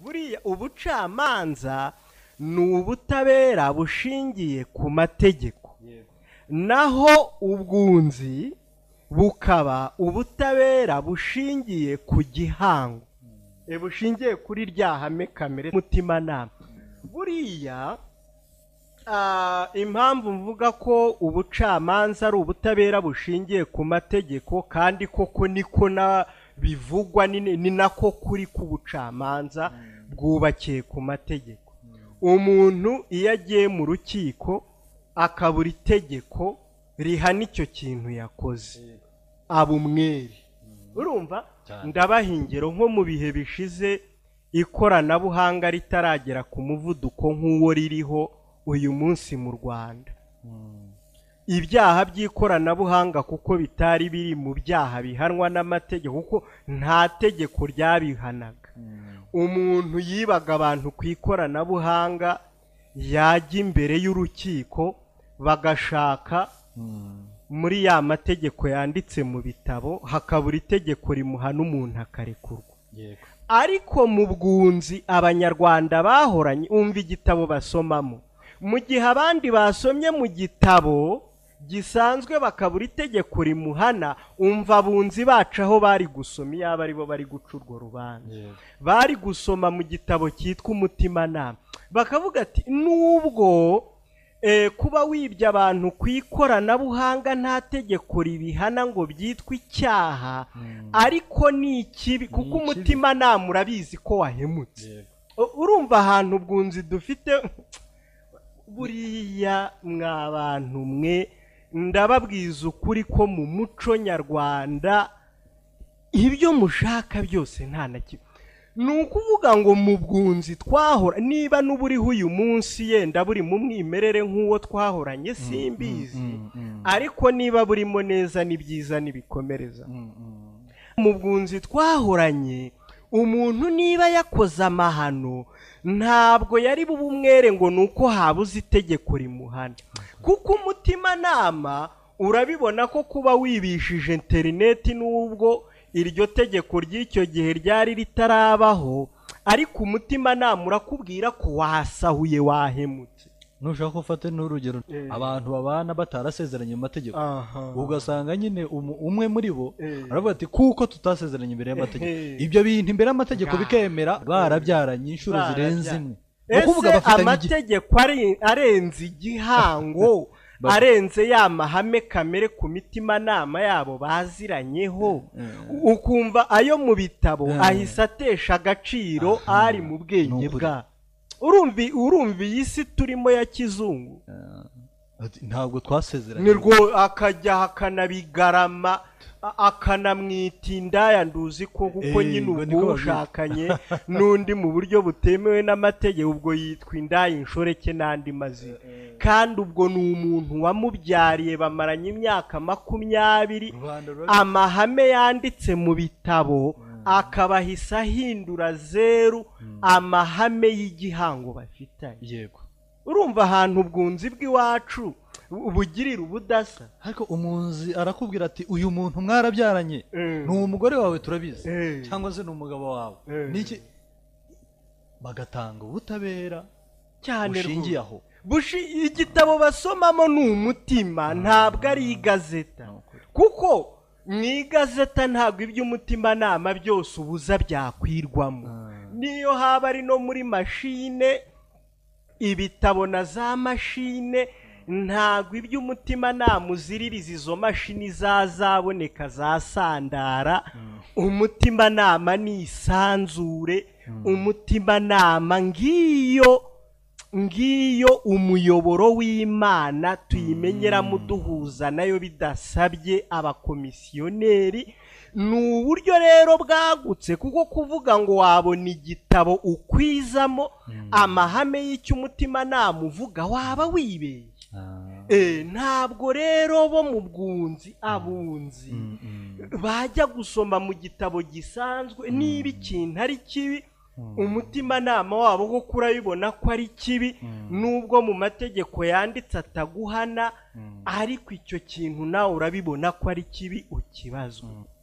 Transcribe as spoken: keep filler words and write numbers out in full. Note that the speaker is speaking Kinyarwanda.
buriya ubucamanza ni ubutabera bushingiye ku mategeko, naho ubwunzi bukaba ubutabera bushingiye ku gihango, bushingiye kuri rya hame kamere mutimanama. Buriya impamvu mvuga ko ubucamanza ari ubutabera bushingiye ku mategeko, kandi koko niko na bivugwa, ni nako kuri k'ubucamanza bwubakiye ku mategeko. Umuntu iyo agiye mu rukiko akabura itegeko rihana icyo kintu yakoze, aba umwere. Urumva, ndabaha ingero nko mu bihe bishize ikoranabuhanga ritaragera ku muvuduko nk'uwo ririho uyu munsi mu Rwanda. Ibyaha by'ikoranabuhanga kuko bitari biri mu byaha bihanwa n'amategeko, kuko nta tegeko ryabihanaga. Umuntu yibaga abantu ku ikoranabuhanga, yajya imbere y'urukiko bagashaka muri ya mategeko yanditse mu bitabo, hakabura itegeko rimuhana umuntu akarekurwa. Ariko mu bwunzi abanyarwanda bahoranye, umva igitabo basomamo, mu gihe abandi basomye mu gitabo gisanzwe bakabura itegeko rimuhana, umva abunzi bacu aho bari gusoma, iyo ari bo bari guca urwo rubanza, bari gusoma mu gitabo cyitwa umutimanama, bakavuga ati nubwo kuba wibye abantu ku ikoranabuhanga nta tegeko ribihana ngo byitwe icyaha, ariko ni ikibi kuko umutimanama urabizi ko wahemutse. Urumva ahantu ubwunzi dufite buriya mwa bantu mwe, ndababwiza ukuri ko mu muco nyarwanda ibyo mushaka byose nta na kimwe. Ni ukuvuga ngo mu bwunzi twahora, niba n'uburiho uyu munsi yenda buri mu mwimerere nk'uwo twahoranye simbizi, ariko niba burimo neza ni byiza nibikomereza. Mu bwunzi twahoranye, umuntu niba yakoze amahano ntabwo yari bube umwere ngo nuko habuze itegeko rimuhana, kuko umutimanama urabibona ko kuba wibishije interineti n'ubwo iryo tegeko ry'icyo gihe ryari ritarabaho, ariko umutimanama urakubwira ko wasahuye wahemutse. Nushaka gufata n'urugero abantu babana batarasezeranye mu mategeko, ugasanga nyine umwe muri bo aravuga ati kuko tutasezeranye imbere y'amategeko, ibyo bintu imbere y'amategeko bikemera barabyaranye inshuro zirenze imwe. Ese amategeko arenze igihango, arenze ya mahame kamere ku mitimanama yabo baziranyeho, ukumva ayo mu bitabo ahise atesha agaciro ari mu bwenge bwa. Urumvi urumvi iyi si turimo ya kizungu, ntabwo twasezeranye, nirwo akajya hakanabigarama akanamwita indaya, nduzi ko kuko nyine ubwo ushakanye n'undi mu buryo butemewe n'amategeko, ubwo yitwa indaya inshoreke n'andi mazina, kandi ubwo ni umuntu wamubyariye bamaranye imyaka makumyabiri, amahame yanditse mu bitabo akabahisa ahindura zeru amahame y'igihango bafitanye. Yego, urumva ahantu ubwunzi bw'iwacu ubugirira ubudasa. Ariko umunzi arakubwira ati uyu muntu mwarabyaranye, ni umugore wawe turabizi, cyangwa se ni umugabo wawe, niki bagatanga ubutabera cyane bushingiye aho. Igitabo basomamo ni umutima, ntabwo ari igazeta, kuko mu igazeta ntabwo iby'umutimanama byose ubuza byakwirwamo. Niyo haba ari no muri mashine, ibitabo na za mashine, ntabwo iby'umutimanama uziririza izo mashini zazaboneka za sandara. Umutimanama ni isanzure, umutimanama ngiyo ngiyo umuyoboro w'Imana tuyimenyeramo duhuza nayo bidasabye abakomisiyoneri. Ni uburyo rero bwagutse, kuko kuvuga ngo wabona igitabo ukwizamo amahame y'icyo umutimanama uvuga waba wibeye. Ntabwo rero bo mu bwunzi abunzi bajya gusoma mu gitabo gisanzwe niba ikintu ari kibi, umutimanama wabo ko kurabibona ko ari kibi, nubwo mu mategeko yanditse ataguhana, ariko icyo kintu nawe urabibona ko ari kibi ukibazwa.